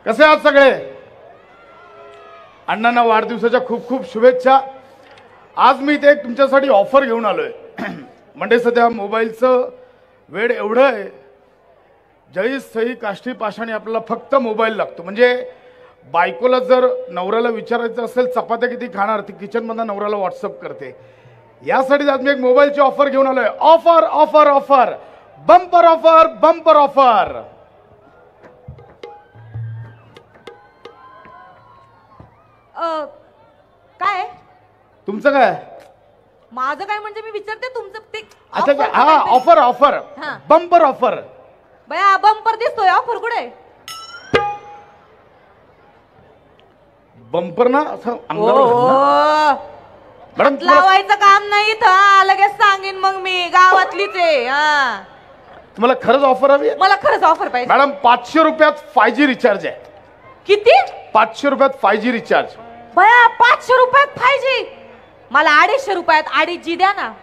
कसे आहात सगळे? अण्णांना वाढदिवसाच्या खूप खूप शुभेच्छा. आज मी इथे तुमच्यासाठी ऑफर घेऊन आलोय. म्हणजे सध्या मोबाईलचं वेळ एवढं आहे, जैस सही काष्टी पाषाणी आपल्याला फक्त मोबाईल लागतो. म्हणजे बायकोला जर नवऱ्याला विचारायचं असेल चपात्या किती खाणार, ती किचनमधनं नवऱ्याला व्हॉट्सअप करते. यासाठी आज मी एक मोबाईलची ऑफर घेऊन आलोय. Offer offer offer, bumper offer bumper offer. काय तुमचं काय? माझं काय म्हणजे मी विचारते तुमचं ते. अच्छा हा ऑफर ऑफर बंपर ऑफर. बया बंपर दिसतोय, ऑफर कुठे? बंपर ना असं अंगावर मॅडम लावायचं काम नाही इथं, लगेच सांगेन मग मी गावातलीच आहे. तुम्हाला खरंच ऑफर हवी? मला खरंच ऑफर पाहिजे मॅडम. 500 रुपयात 5G रिचार्ज आहे. किती? 500 रुपयात 5G रिचार्ज. बया 500 रुपयात 5G? मला 250 रुपयात 2.5G द्या ना.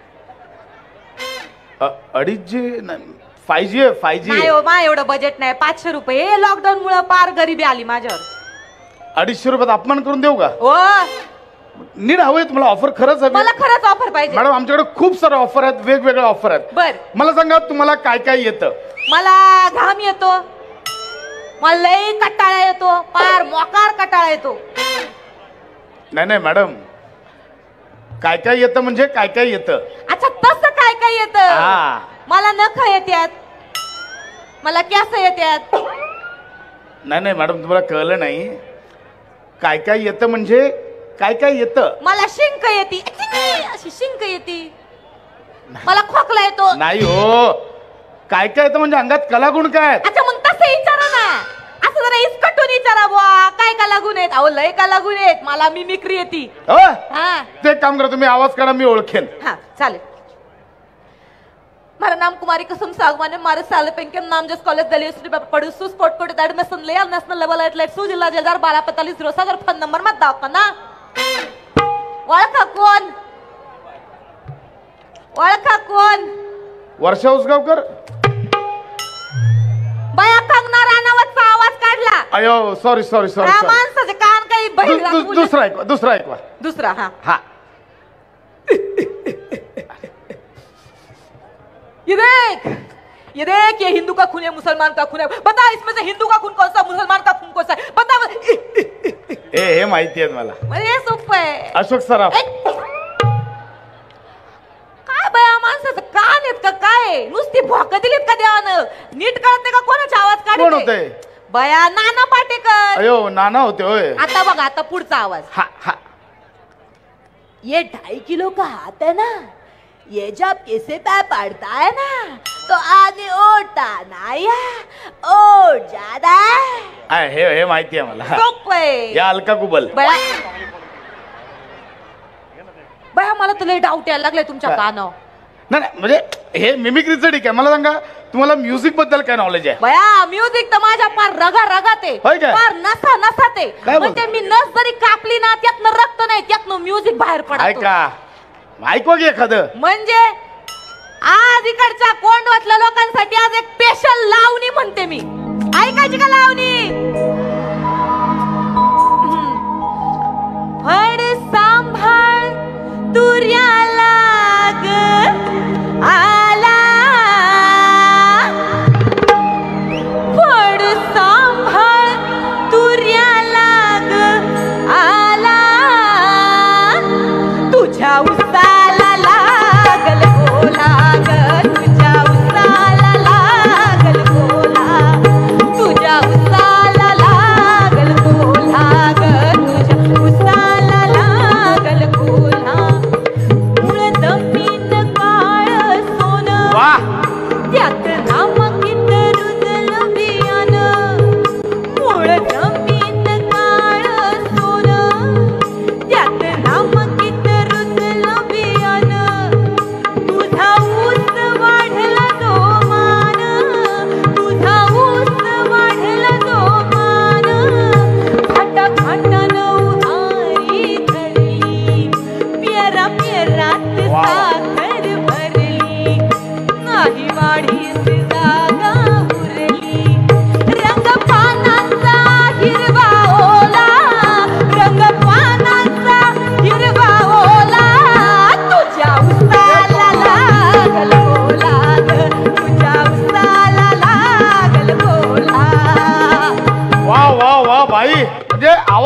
2.5G 5G आहे 5G. नाही हो, मा एवढं बजेट नाही. 500 रुपये लॉकडाऊन मुळे पार गरिबी आली माझ्यावर. 250 रुपयात अपमान करून देऊ का? हो नीट हवंय तुम्हाला ऑफर? खरंच हवी? मला खरंच ऑफर पाहिजे मॅडम. आमच्याकडे खूप सारे ऑफर आहेत, वेगवेगळे ऑफर आहेत. बर मला सांगा तुम्हाला काय काय येतं? मला घाम येतो, मला लई कटाळा येतो, पार मोकार कटाळा येतो. नाही नाही मॅडम, काय काय येतं म्हणजे काय काय येतं? अच्छा तसं काय काय येतं? मला नख येतात, मला केस येतात. नाही नाही मॅडम, तुम्हाला कळलं नाही. काय काय येतं म्हणजे काय काय येतं? मला शिंक येते, अशी शिंक येते. मला खोकला येतो. नाही हो, काय काय येतं म्हणजे अंगात कलागुण काय? अच्छा मग तसं विचारा ना, असं जरा इसकटून विचारा बुवा. काय का लागून येत? अहो लय का लागून येत. मला मिमिक्री येते. ते काम करा तुम्ही, आवाज करा, मी ओळखेन. हाँ चालेल. मेरा नाम कुमारी कुसुम सागवान है. मारे साल पेंके नाम जिस कॉलेज दिल्ली यूनिवर्सिटी में पढ़ी सू स्पोर्ट कोटे एडमिशन लिया नेशनल लेवल एथलेट सू जिला 2012-45 फोन नंबर मत दाखवा ना. ओळखा कोण? ओळखा कोण? वर्षा उसगावकर. बाया कंगना राणावतचा आवाज काढला. अयो सॉरी सॉरी सॉरी. माणसाचे कान काही बहिर. दुसरा ऐकवा, दुसरा ऐकवा. दुसरा हा हा. ये देख, ये देख, ये हिंदू का खून है मुसलमान का खून है. बता इसमें से हिंदू का खून कौन सा, मुसलमान का खून कौन सा है? बता. हे माहिती आहे मला. म्हणजे सोपं आहे. अशोक सराफ. काय बया माणसाचं कान आहेत का काय? नुसती भोक दिलीत का देवानं? नीट कळते का कोणाचा आवाज काढते? कोण होते? बया नाना पाटेकर. अयो नाना होते होय. आता बघा, आता पुढचा आवाज. हा हा. ये 2.5 किलो का हाथ है ना, ये जब किसी पे पड़ता है ना तो आगे ओटा नाया ओट ज्यादा है. हे माहिती आहे मला. सोपं या अलका कुबल. बया बया मला तर लय डाऊट यायला लागलाय तुमच्या कानावर. नाही म्हणजे हे मिमिक्रीचं ठीक आहे. मला सांगा तुम्हाला म्युझिक बद्दल काय नॉलेज आहे? बया म्युझिक तर माझ्या पार रगा रगात आहे, पार नसा नसात आहे. म्हणजे मी नस जरी कापली ना त्यातनं रक्त नाही, त्यातनं म्युझिक बाहेर पडतं. ऐका, ऐकवा की एखादं. म्हणजे आज इकडच्या कोंडवातल्या लोकांसाठी आज एक स्पेशल लावणी म्हणते मी. ऐकायची का लावणी? फड सांभाळ तुर्याला ग आला, फड सांभाळ तुर्याला ग आला, तुझ्या उसाला लागल ओला ग, तुझ्या उसाला लागल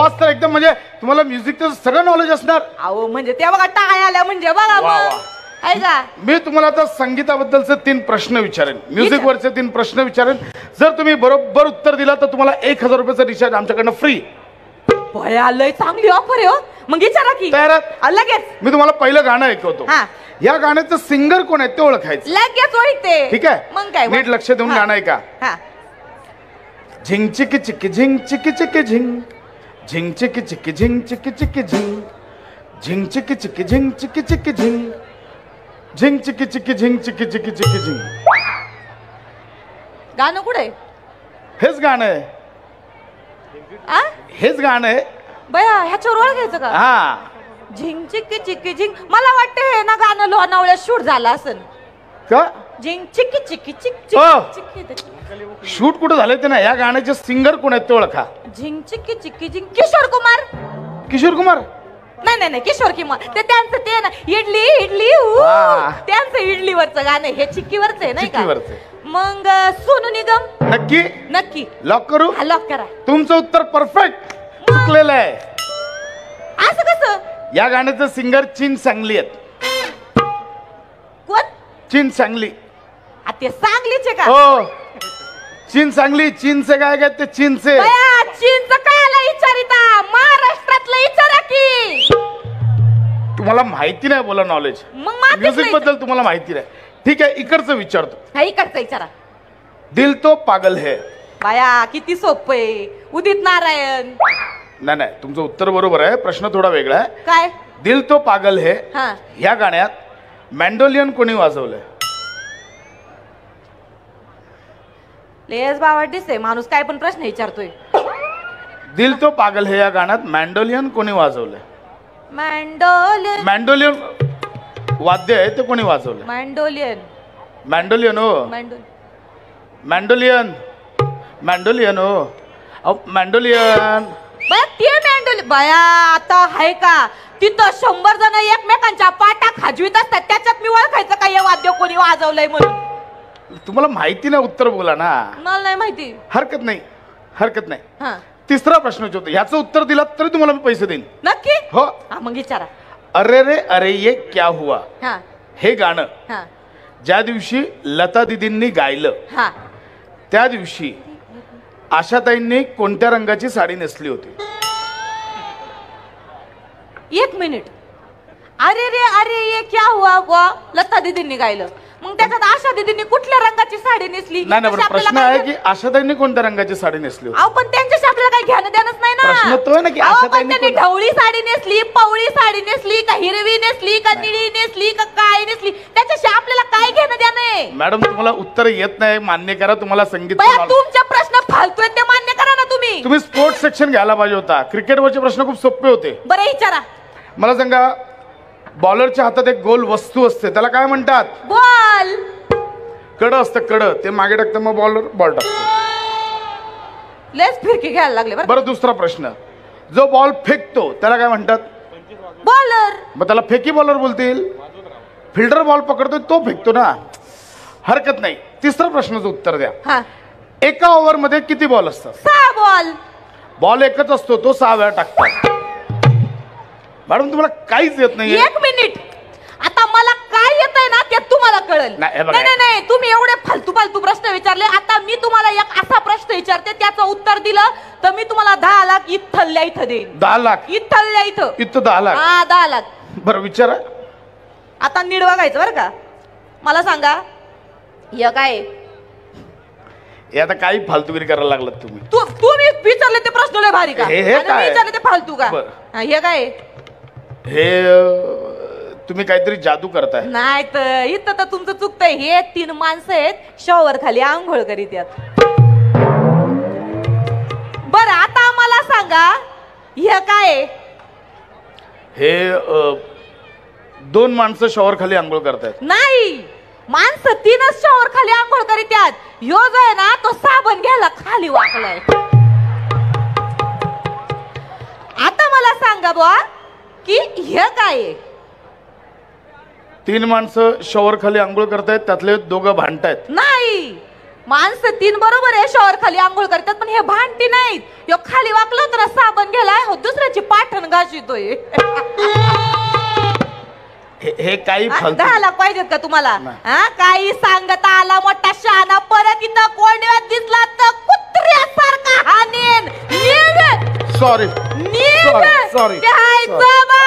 आवाज तर एकदम म्हणजे तुम्हाला म्युझिकचं सगळं नॉलेज असणार. अहो म्हणजे त्या बघा टाळ्या आल्या म्हणजे बघा वा, मग. वा. आहे का? मी तुम्हाला आता संगीताबद्दलचे 3 प्रश्न विचारेन, म्युझिक वरचे 3 प्रश्न विचारेन. जर तुम्ही बरोबर उत्तर दिला तर तुम्हाला 1000 रुपयाचा रिचार्ज आमच्याकडनं फ्री. भया लय चांगली ऑफर आहे हो. मग विचारा की. तयार आहात? लगेच. मी तुम्हाला पहिलं गाणं ऐकवतो. हा. या गाण्याचं सिंगर कोण आहे ते ओळखायचं. लगेच ओळखते. ठीक आहे, मग काय नीट लक्ष देऊन हा. गाणं ऐका. हा. झिंग चिकी चिकी झिंग चिकी चिकी झिंग, झिंग चिकी चिकी झिंग चिकी चिकी झिंग, झिंग चिकी चिकी झिंग चिकी चिकी झिंग, झिंग चिकी चिकी झिंग चिकी चिकी चिकी झिंग. गाणं कुठे? हेच गाणं आहे, आ? हेच गाणं आहे. बया ह्याच्यावर ओळखायचं का? हा, झिंग चिक्की चिक्की झिंग. मला वाटतं हे ना गाणं लोणावळ्यात शूट झालं असेल. का झिंग चिक्की चिक्की चिक हो. चिक चिक्की. शूट कुठं झालंय ते ना. या गाण्याचे सिंगर कोण आहेत ते ओळखा. झिंग चिक्की चिक्की झिंग. किशोर कुमार. किशोर कुमार. नाही नाही नाही किशोर कुमार. ते त्यांचं ते ना इडली इडली वा. त्यांचं इडलीवरचं गाणं हे चिक्कीवरचं आहे नाही का? चिक्कीवरचं. मग सोनू निगम. नक्की नक्की. लॉक करू. हा लॉक करा. तुमचं उत्तर परफेक्ट चुकलेलं आहे. असं कसं? या गाण्याचं सिंगर चीन सांगली आहेत. कोण? चीन सांगली. आ, ते सांगलीचे का? हो, चीन सांगली. चीनचे काय काय ते चीनचे. बया, चीनचं कायला विचारिता? महाराष्ट्रातलं विचारा की. तुम्हाला माहिती नाही बोला नॉलेज. मग मातीतलं म्युझिक बद्दल तुम्हाला माहिती नाही. ठीक आहे, इकडचं विचारतो. हा इकडचा विचारा. दिल तो पागल है. बाया किती सोपं आहे. उदित नारायण. नाही नाही, तुमचं उत्तर बरोबर आहे. प्रश्न थोडा वेगळा आहे. काय? दिल तो पागल है हा. ह्या गाण्यात मॅन्डोलियन कोणी वाजवलंय? लेस बाबा दिसते माणूस काय पण प्रश्न विचारतोय. दिल तो पागल है या गाण्यात मॅन्डोलियन कोणी वाजवलंय? मॅन्डोलियन. मॅन्डोलियन वाद्य आहे ते कोणी वाजवलंय? मॅन्डोलियन. मॅन्डोलियन हो. मॅन्डोलियन. मॅन्डोलियन हो. अहो मॅन्डोलियन. बया ते मॅन्डोलियन. बया आता आहे का तिथं 100 जण एकमेकांच्या पाटा खाजवीत असतात. त्याच्यात मी ओळखायचं का हे वाद्य कोणी वाजवलंय म्हणून? तुम्हाला माहिती नाही उत्तर बोला ना. मला नाही माहिती. हरकत नाही, हरकत नाही. हा. तिसरा प्रश्न विचारतो. ह्याचं उत्तर दिलात तरी तुम्हाला मी पैसे देईन. नक्की? हो. हा मग विचारा. अरे रे अरे ये क्या हुआ हा. हे गाणं हा. ज्या दिवशी लता दीदींनी गायलं हा. त्या दिवशी आशाताईंनी कोणत्या रंगाची साडी नेसली होती? 1 मिनिट. अरे ये क्या हुआ वो लता दीदींनी गायलं. मग त्याच्यात आशा दीदींनी कुठल्या रंगाची साडी नेसली? नाही नाही, प्रश्न आहे की आशाताईंनी कोणत्या रंगाची साडी नेसली होती? अहो पण त्यांच्याशी आपल्याला काही घेणं देणंच नाही ना. प्रश्न तो आहे ना की अहो, पण आशाताईंनी त्यांनी ढवळी साडी नेसली, पवळी साडी नेसली, का हिरवी नेसली, का निळी नेसली, का काय नेसली, त्याच्याशी आपल्याला काय घेणं देणं आहे? मॅडम तुम्हाला उत्तर येत नाही, मान्य करा. तुम्हाला संगीत बया तुमचे प्रश्न फालतू आहेत ते मान्य करा ना तुम्ही. तुम्ही स्पोर्ट्स सेक्शन घ्यायला पाहिजे होता. क्रिकेटवरचे प्रश्न खूप सोपे होते. बरं विचारा. मला सांगा, बॉलरच्या हातात एक गोल वस्तू असते, त्याला काय म्हणतात? बॉल. कड असतं, कड. ते मागे टाकतं मग बॉलर बॉल टाकतो. लेस फिरकी घ्यायला लागले बरं. बरं, दुसरा प्रश्न. जो बॉल फेकतो त्याला काय म्हणतात? बॉलर. मग त्याला फेकी बॉलर बोलतील. फिल्डर बॉल पकडतो तो फेकतो ना. हरकत नाही. तिसऱ्या प्रश्नाचं उत्तर द्या. हा. एका ओव्हर मध्ये किती बॉल असतात? 6 बॉल. बॉल एकच असतो, तो 6 वेळा टाकतात. मॅडम तुम्हाला काहीच येत नाही. 1 मिनिट. आता मला काय येतंय ना ते तुम्हाला कळेल. नाही, हे बघा. नाही तुम्ही एवढे फालतू प्रश्न विचारले. आता मी तुम्हाला एक असा प्रश्न विचारते, त्याचं उत्तर दिलं तर मी तुम्हाला 10 लाख इथल्या इथं देईन. 10 लाख इथल्या इथं. इथं 10 लाख. हा 10 लाख. बरं विचारा. आता नीट बघायचं बरं का. मला सांगा हे काय? हे आता काही फालतूगिरी करायला लागलात तुम्ही. तुम्ही विचारले ते प्रश्न लय भारी का? हे आणि काय? मी विचारले ते फालतू का? बरं. हा, हे काय? हे तुम्ही काहीतरी जादू करताय. नाही तर इथं तर तुमचं चुकतंय. हे 3 माणसं आहेत, शॉवर खाली आंघोळ करीत आहेत. बरं आता मला सांगा हे काय? हे 2 माणसं शॉवर खाली आंघोळ करतायत. नाही, माणसं 3च शॉवर खाली आंघोळ करीत आहेत. ह्यो जो आहे ना तो साबण घ्यायला खाली वाकलाय. आता मला सांगा बुवा की हे काय आहे? 3 माणसं शॉवर खाली आंघोळ करतायत, त्यातले 2 भांडतायत. नाही, माणसं 3 बरोबर आहे शॉवर खाली आंघोळ करतात, पण हे भांडती नाहीत. ह्यो खाली वाकलं होतं ना साबण घ्यायला, हो कुणाची पाठण घाशितोय हे काही फालतू झाला पाहिजेत का तुम्हाला नाही. हा काही सांगता आला मोठा शहाणा परत इथं कोंडव्यात दिसला तर कुत्र्यासारखा हाणेन सॉरी निघ सॉरी द्यायचं